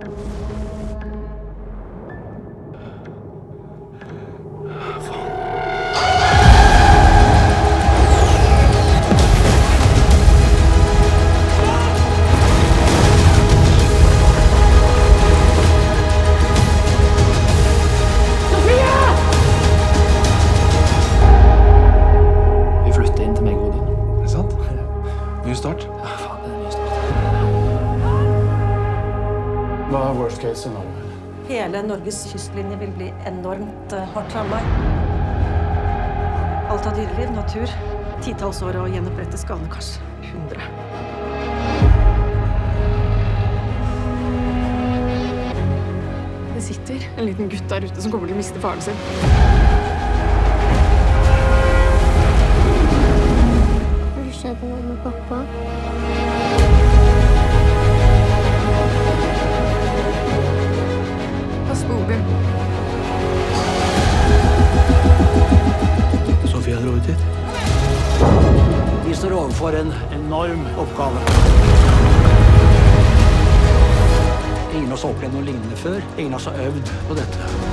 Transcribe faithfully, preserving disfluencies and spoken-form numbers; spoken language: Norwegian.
Ny start. Ja, faen, det er ny start. Hva er worst case scenario? Hele Norges kystlinje vil bli enormt uh, hardt rammet. Alt av dyreliv, natur, titalls år og gjenopprette skadene, kanskje hundre. Det sitter en liten gutt der ute som kommer til å miste faren sin. Har det noe med pappa? Pass på Odin. Sofia dro ut hit. Vi står overfor en enorm oppgave. Ingen av oss har opplevd noe lignende før. Ingen av oss har øvd på dette.